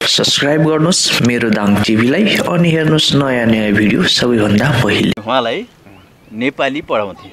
Subscribe गर्नुस् मेरो दाङ टिभीलाई अनि हेर्नुस् नयाँ नयाँ भिडियो सबैभन्दा पहिले। उहाँलाई नेपाली पढाउँथे,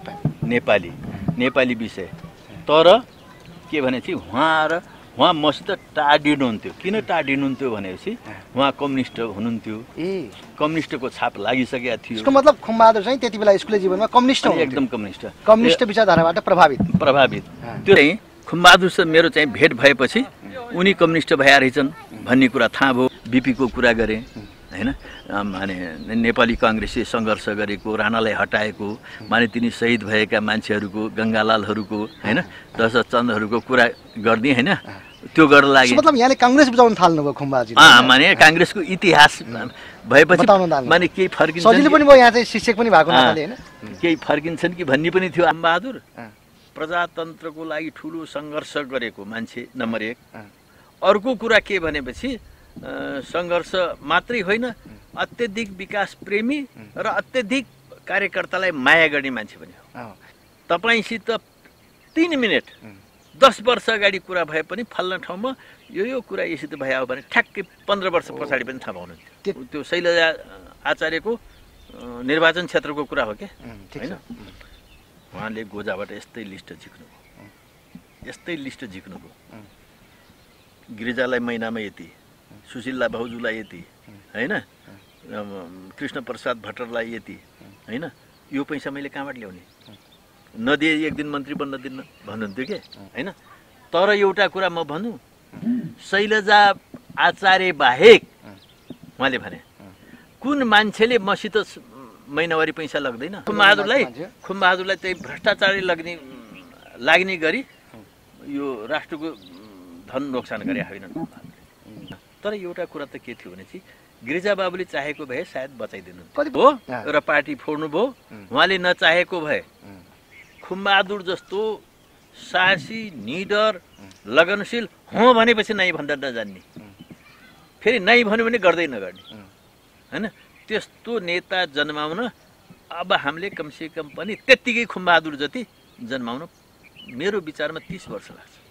नेपाली विषय। तर के भनेपछि उहाँ मसित टाढिनुहुन्थ्यो। किन टाढिनुहुन्थ्यो भनेपछि उहाँ कम्युनिस्ट हुनुहुन्थ्यो। कम्युनिस्टको छाप लागिसकेको थियो। यसको मतलब खुम्बहादुर चाहिँ त्यति बेला स्कुले जीवनमा कम्युनिस्ट हुनुहुन्थ्यो। एकदम कम्युनिस्ट विचारधाराबाट प्रभावित। त्यो चाहिँ खुम्बहादुरसँग मेरो चाहिँ भेट भएपछि उनी कम्युनिस्ट भए रहेछन् भन्ने कुरा थाहा भयो। बीपीको कुरा गरे हैन, माने नेपाली कांग्रेसले सङ्घर्ष गरेको, राणालाई हटाएको, माने तिनी शहीद भएका मान्छेहरूको, गङ्गालालहरूको हैन, दशरथचन्द्रहरूको कुरा गर्ने हैन, त्यो गर्न लागि मतलब यहाँले कांग्रेस बुझाउन थाल्नुभयो खुम्बाजी। माने कांग्रेसको इतिहास भएपछि माने केही फर्किन्छ, सजिलो पनि भयो, यहाँ चाहिँ शिक्षक पनि भएको नाताले हैन, केही फर्किन्छन् कि भन्ने पनि थियो। खुम्बहादुर प्रजातन्त्रको लागि ठुलो सङ्घर्ष गरेको मान्छे नम्बर 1। अर्को कुरा के भनेपछि सङ्घर्ष मात्रै होइन, अत्यधिक विकास प्रेमी र अत्यधिक कार्यकर्तालाई माया गर्ने मान्छे पनि हो। तपाईसित 3 मिनेट 10 वर्ष अगाडि कुरा भए पनि फल्न ठाउँमा यो कुरा यसित भयो भने ठ्याक्कै 15 वर्ष पछाडि पनि थाहा पाउनुहुन्थ्यो। त्यो शैलजा आचार्यको निर्वाचन क्षेत्रको कुरा हो के हैन। उहाँले गोजाबाट यस्तै लिस्ट झिक्नुभयो। गिरिजालाई महिनामा यति, सुशीला भाउजूलाई यति हैन, कृष्ण प्रसाद भट्टरलाई यति हैन, यो पैसा मैले कहाँबाट ल्याउने, नदिए एक दिन मन्त्री बन्न दिन्न भन्नुहुन्थ्यो के हैन। तर एउटा कुरा म भन्नु, शैलजा आचार्य बाहेक उहाँले भने कुन मान्छेले मसित महिनावारी पैसा लाग्दैन। खुम्बहादुरलाई चाहिँ भ्रष्टाचारले लाग्ने गरी यो राष्ट्रको धन नोक्सान गरे होइन। तर एउटा कुरा त के थियो भनेपछि गिरिजा बाबुले चाहेको भए सायद बचाइदिनु हो र पार्टी फोड्नु भयो। उहाँले नचाहेको भए खुम्बहादुर जस्तो साहसी, निडर, लगनशील हो भनेपछि नै भन्दा नजान्ने, फेरि नै भन्यो भने गर्दै नगर्ने हैन, त्यस्तो नेता जन्माउन अब हामीले कमसेकम पनि त्यत्तिकै खुम्बहादुर जति जन्माउन मेरो विचारमा 30 वर्ष लाग्छ।